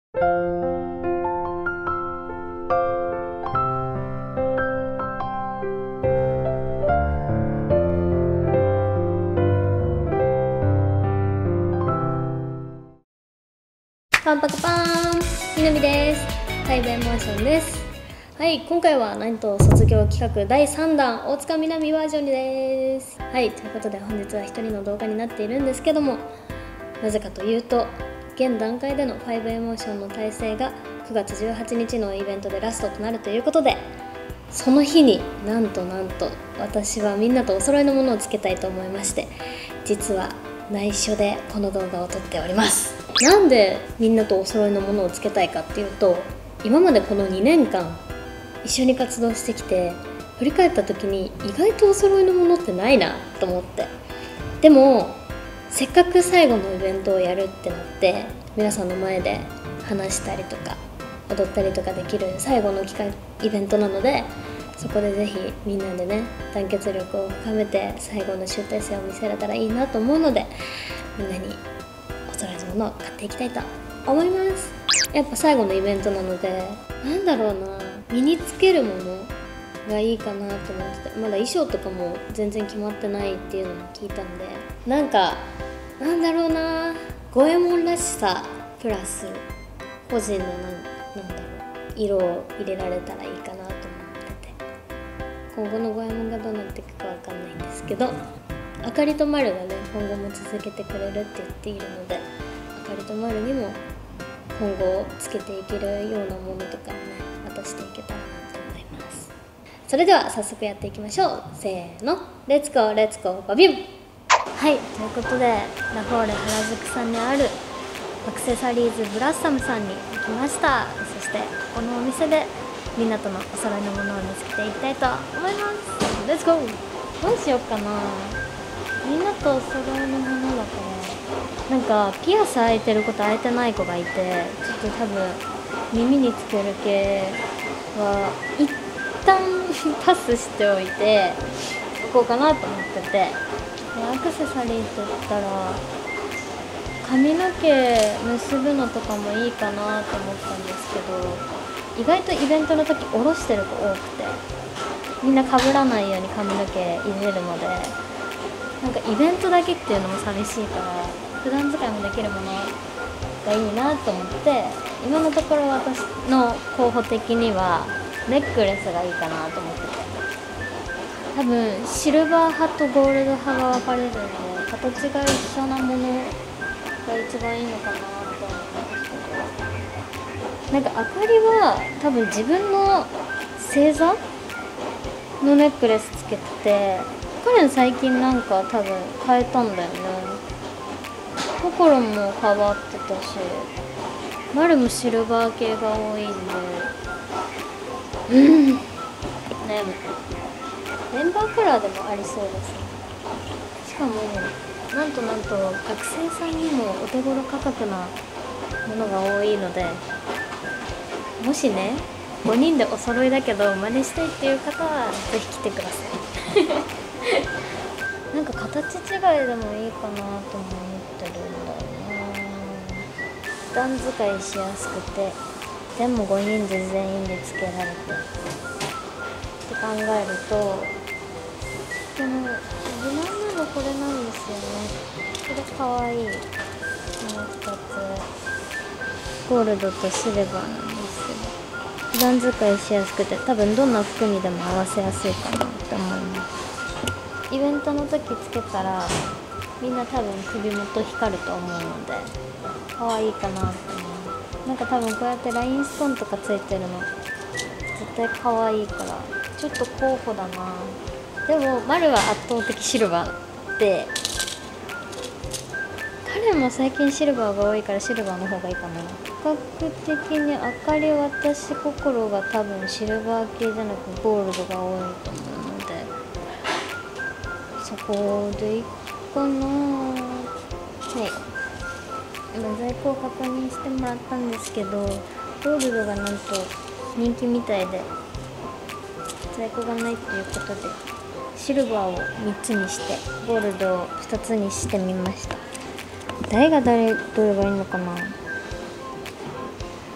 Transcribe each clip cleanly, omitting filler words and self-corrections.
パンパカパーン、みなみです。ファイブエモーションです。はい、今回はなんと卒業企画第3弾大塚みなみバージョンです。はい、ということで本日は一人の動画になっているんですけども、なぜかというと現段階でのファイブエモーションの体制が9月18日のイベントでラストとなるということで、その日になんと私はみんなとお揃いのものをつけたいと思いまして、実は内緒でこの動画を撮っております。なんでみんなとお揃いのものをつけたいかっていうと、今までこの2年間一緒に活動してきて振り返った時に意外とお揃いのものってないなと思って、でもせっかく最後のイベントをやるってなって皆さんの前で話したりとか踊ったりとかできる最後のイベントなので、そこでぜひみんなでね団結力を深めて最後の集大成を見せられたらいいなと思うので、みんなにお揃いのものを買っていきたいと思います。やっぱ最後のイベントなので、なんだろうな、身につけるものがいいかなと思ってて、まだ衣装とかも全然決まってないっていうのも聞いたんで、なんだろうな、五右衛門らしさプラス個人の色を入れられたらいいかなと思ってて、今後の五右衛門がどうなっていくかわかんないんですけど、あかりとまるがね今後も続けてくれるって言っているので、あかりとまるにも今後つけていけるようなものとかをね渡していけたらなと思います。それでは早速やっていきましょう。せーの、レッツゴーレッツゴーバビュン。はい、ということでラフォーレ原宿さんにあるアクセサリーズブラッサムさんに来ました。そしてこのお店でみんなとのお揃いのものを見つけていきたいと思います。レッツゴー。どうしようかな、みんなとお揃いのものだから、なんかピアス開いてる子と開いてない子がいて、ちょっと多分耳につける系は一旦パスしておいておこうかなと思ってて、アクセサリーって言ったら髪の毛結ぶのとかもいいかなと思ったんですけど、意外とイベントの時下ろしてる子多くて、みんな被らないように髪の毛入れるので、なんかイベントだけっていうのも寂しいから普段使いもできるものがいいなと思って、今のところ私の候補的にはネックレスがいいかなと思ってて、多分シルバー派とゴールド派が分かれるので、形が一緒なものが一番いいのかなと思うんですけど、なんかあかりは多分自分の星座のネックレスつけてて、彼最近なんか多分変えたんだよね。心も変わってたし、マルもシルバー系が多いんで、悩む。メンバーカラーでもありそうですね。しかもなんと学生さんにもお手頃価格なものが多いので、もしね5人でお揃いだけど真似したいっていう方はぜひ来てくださいなんか形違いでもいいかなとも思ってるんだよな。普段使いしやすくて、でも5人で全員でつけられてって考えると、でも無難なのこれなんですよね。これかわいい。もう2つゴールドとシルバーなんですけど、普段使いしやすくて多分どんな服にでも合わせやすいかなって思います。イベントの時つけたらみんな多分首元光ると思うので可愛いかなって思う。なんか多分こうやってラインストーンとかついてるの絶対可愛いからちょっと候補だな。でもマルは圧倒的シルバーで、彼も最近シルバーが多いからシルバーの方がいいかな。比較的にあかり私心が多分シルバー系じゃなくゴールドが多いと思うので、そこでいいかな。はい、今在庫を確認してもらったんですけど、ゴールドがなんと人気みたいで在庫がないということでシルバーを3つにしてゴールドを2つにしてみました。どれがいいのかな。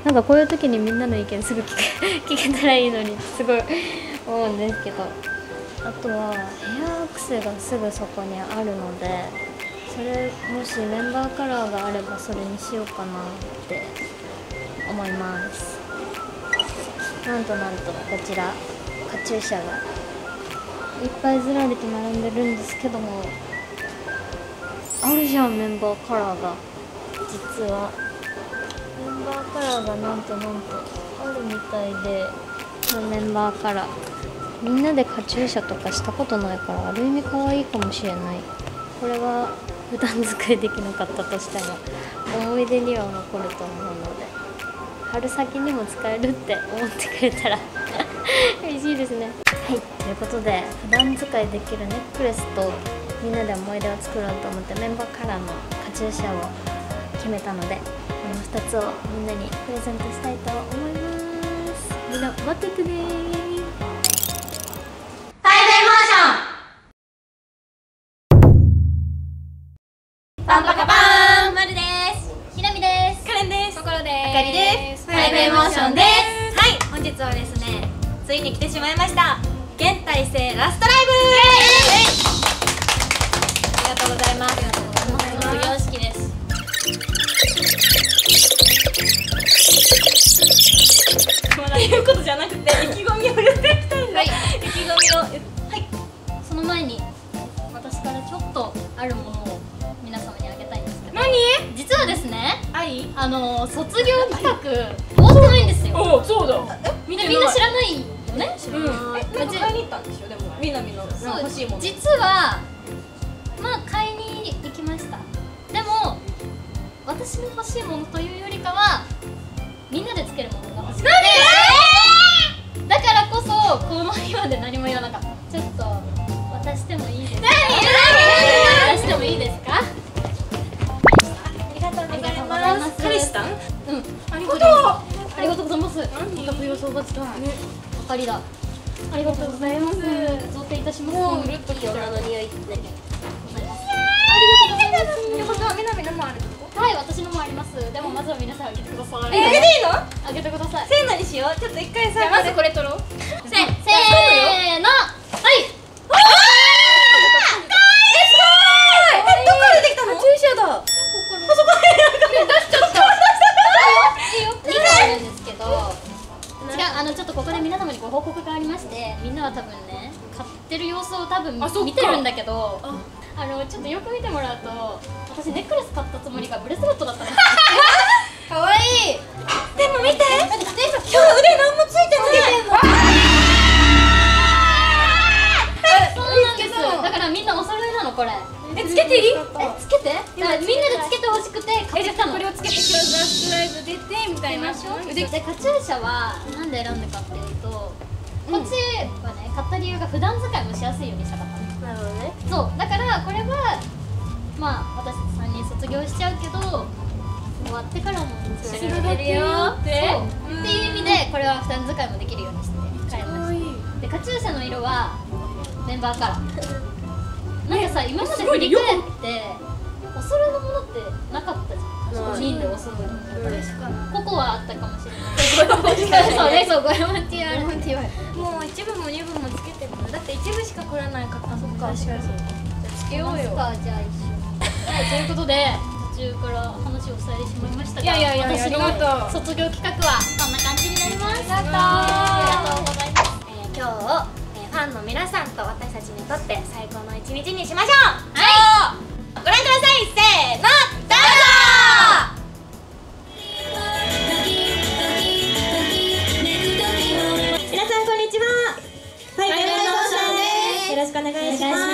なんかこういう時にみんなの意見すぐ聞けたらいいのにすごい思うんですけど、あとはヘアアクセがすぐそこにあるので、それもしメンバーカラーがあればそれにしようかなって思います。なんとこちらカチューシャがいっぱいずらりと並んでるんですけども、あるじゃんメンバーカラーが。実はメンバーカラーがなんとあるみたいで、このメンバーカラーみんなでカチューシャとかしたことないから、ある意味可愛いかもしれない。これは普段使いできなかったとしても思い出には残ると思うので、春先にも使えるって思ってくれたら嬉しいですね。はい、ということで普段使いできるネックレスとみんなで思い出を作ろうと思ってメンバーカラーのカチューシャを決めたので、この2つをみんなにプレゼントしたいと思います。みんな待っててねー。 パンパカパーン、 まるです。ひなみです。 カレンです。 こころです。 あかりです。ハイベイモーションです。はい、本日はですね、ついに来てしまいました。現体制ラストライブ。ありがとうございます。ありがとうございます。 卒業式です。 っていうことじゃなくて、意気込みを言っていきたいんで、 はい、 意気込みを、はい。 その前に私からちょっとあるものを皆様にあげたいんですけど。 何？ 実はですね、 卒業企画終わってないんですよ。 お、そうだ。 みんな知らないよね。 知らない。なんか買いに行ったんでしょ。でもみなみの欲しいもの。 実はまあ買いに行きました。でも私の欲しいものというよりかはみんなでつけるものが欲しくて、だからこそこの今で何も言わなかった。ちょっと渡してもいいですか？渡してもいいですか？ ありがとうございます。彼氏さん？ うん。 ありがとうございます。 ありがとうございます。お得意予想がつかない。あかりだ。ありがとうございます。贈呈いたします。 もううるっときの匂いってございます。 ありがとうございます。ってことはみなみのもあるってこと？ はい、私のもあります。でもまずは皆さんあげてください。 あげていいの？ あげてください。 せーのにしよう。ちょっと一回さ。 じゃあまずこれ取ろう。せーの。はい。ちょっとここで皆様にご報告がありまして、みんなは多分ね買ってる様子を多分見てるんだけど、ちょっとよく見てもらうと、私ネックレス買ったつもりがブレスレットだったんです。 かわいい。でも見て、今日腕何もついてない。 そうなんです。だからみんなお揃いなのこれ。 つけていい？ つけて。みんなでつけてほしくて買ってきたの。 これをつけて今日ラストライブ出てみたいな。 でカチューシャはなんで選んだかっていうと、こっちはね買った理由が普段使いもしやすいようにしたかったの。 なるほどね。 そうだからこれはまあ私たち3人卒業しちゃうけど終わってからも知るだけよっていう意味でこれは普段使いもできるようにして買いました。でカチューシャの色はメンバーカラー。なんかさ、今まで振り返ってお揃いのものってなかったじゃん。ジーンでお揃いのもの。ココはあったかもしれない。そうね、そう、ゴエモンティアル。 もう一部も二部もつけてる。だって一部しか来らないかった。そっか。確かにそう。じゃあつけようよ。 じゃあ一緒。はい、ということで途中から話を伝えてしまいましたが、私の卒業企画はこんな感じになります。ありがとうございます。 今日ファンの皆さんと私たちにとって最高の一日にしましょう。 はい、 ご覧ください。せーの、どうぞ。皆さんこんにちは。はい、よろしくお願いします。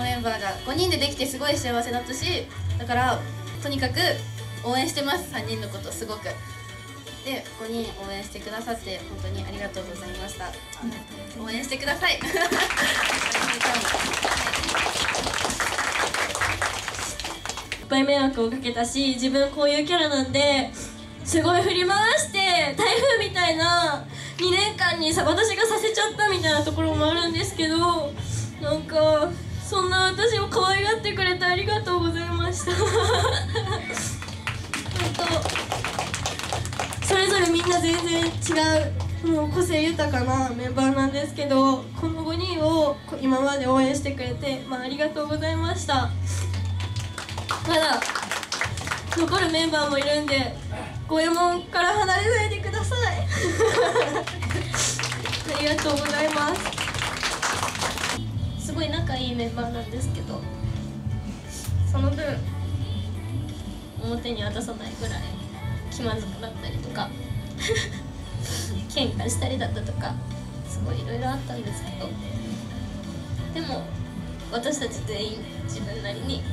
のメンバーが5人でできてすごい幸せだったし、だからとにかく応援してます。3人のことすごく。で5人応援してくださって本当にありがとうございました。応援してください。いっぱい迷惑をかけたし、自分こういうキャラなんですごい振り回して台風みたいな2年間に私がさせちゃったみたいなところもあるんですけど、なんかそんな私を可愛がってくれてありがとうございました。それぞれみんな全然違う、もう個性豊かなメンバーなんですけど、この5人を今まで応援してくれて、ありがとうございました。まだ残るメンバーもいるんで、五右衛門から離れないでください。ありがとうございます。すごい仲いいメンバーなんですけど、その分表には出さないぐらい気まずくなったりとか喧嘩したりだったとか、すごいいろいろあったんですけど、でも私たち全員自分なりに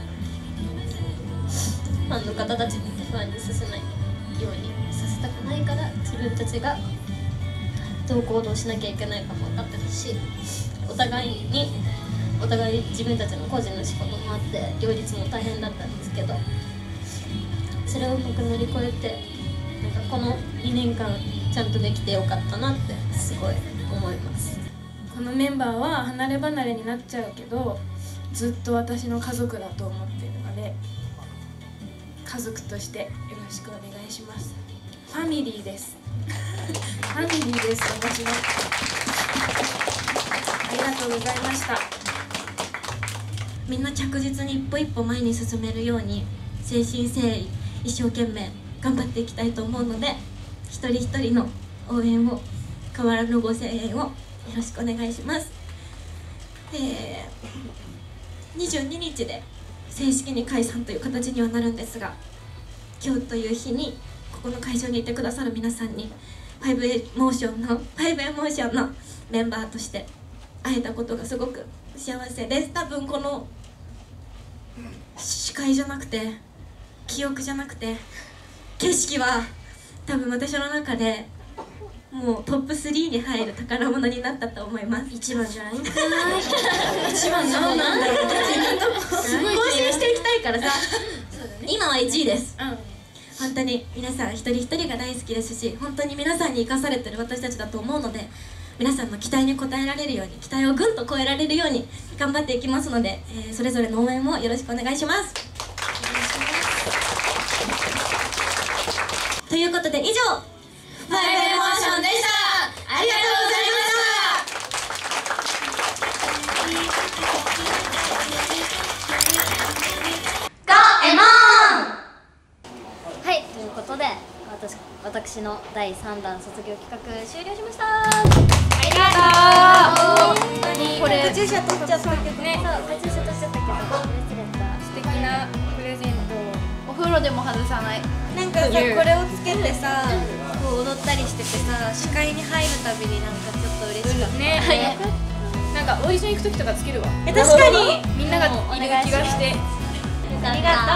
ファンの方たちに不安にさせないようにさせたくないから、自分たちがどう行動しなきゃいけないかも分かってるし、お互い自分たちの個人の仕事もあって両立も大変だったんですけど、それをうまく乗り越えて、この2年間ちゃんとできてよかったなってすごい思います。 このメンバーは離れ離れになっちゃうけど、ずっと私の家族だと思っているので、家族としてよろしくお願いします。ファミリーです。ファミリーです、私の。ありがとうございました。 みんな着実に一歩一歩前に進めるように、誠心誠意一生懸命頑張っていきたいと思うので、一人一人の応援を、変わらぬご声援をよろしくお願いします。22日で正式に解散という形にはなるんですが、今日という日にここの会場にいてくださる皆さんに5エモーションのメンバーとして会えたことがすごく幸せです。多分この視界じゃなくて記憶じゃなくて景色は多分私の中でもうトップ3に入る宝物になったと思います。一番じゃないんかい。一番なんだよ。更新していきたいからさ。今は1位です。本当に皆さん一人一人が大好きですし、本当に皆さんに生かされてる私たちだと思うので、皆さんの期待に応えられるように、期待をぐんと超えられるように頑張っていきますので、それぞれの応援もよろしくお願いします。ということで以上、5エモーションでした。ありがとうございました。5エモーン。 はい、ということで私の第3弾卒業企画終了しました。 ありがとう。本当にこれカチューシャ取っちゃったけどね。そう、カチューシャ取っちゃったけどブレスレット素敵なプレゼントを。 お風呂でも外さない。 なんかさ、これをつけてさ、こう踊ったりしててさ、視界に入るたびになんかちょっと嬉しかったね。なんかオーディション行く時とかつけるわ。 確かにみんながいる気がして。 ありがとう。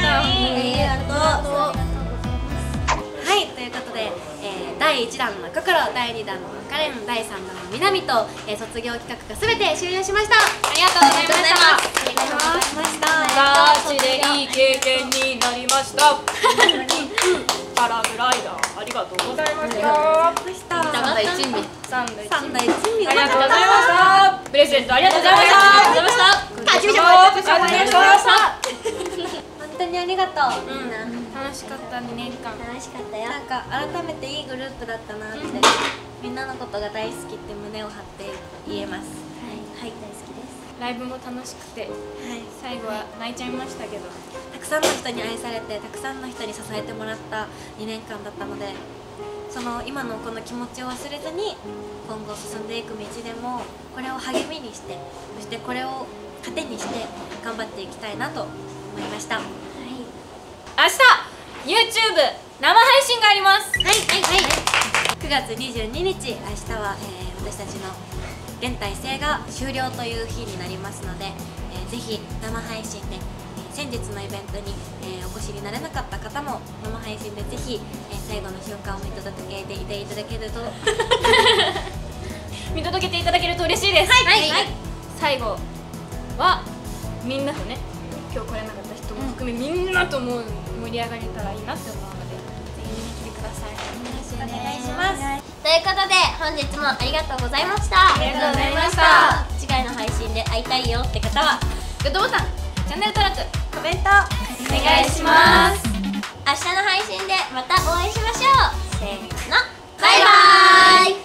はい、ということで、第1弾の中から第2弾のカレン、第3弾のみなみと、卒業企画がすべて終了しました。 ありがとうございました。 ありがとうございました。 ガチでいい経験になりました。パラグライダーありがとうございました。 三大珍味。 三大三大珍味。 ありがとうございました。プレゼントありがとうございました。 カチューシャもありがとうございました。本当にありがとう。みんな楽しかった2年間。 楽しかったよ。なんか改めていいグループだったなって、みんなのことが大好きって胸を張って言えます。はい、大好きです。 ライブも楽しくて、最後は泣いちゃいましたけど、 たくさんの人に愛されて、たくさんの人に支えてもらった2年間だったので、その今のこの気持ちを忘れずに今後進んでいく道でもこれを励みにして、そしてこれを糧にして頑張っていきたいなと思いました。 明日 YouTube 生配信があります。 9月22日、明日は、私たちの現体制が終了という日になりますので、 ぜひ生配信で、先日のイベントに、お越しになれなかった方も生配信でぜひ、最後の瞬間を見届けていただけると見届けていただけると嬉しいです。最後はみんなとね、今日来れなかった人も含め、みんなとも盛り上がれたらいいなって思うので、ぜひ見に来てください。 お願いします。 ということで本日もありがとうございました。 ありがとうございました。 次回の配信で会いたいよって方はグッドボタン、チャンネル登録、 コメントお願いします。 明日の配信でまたお会いしましょう。せーの、バイバーイ。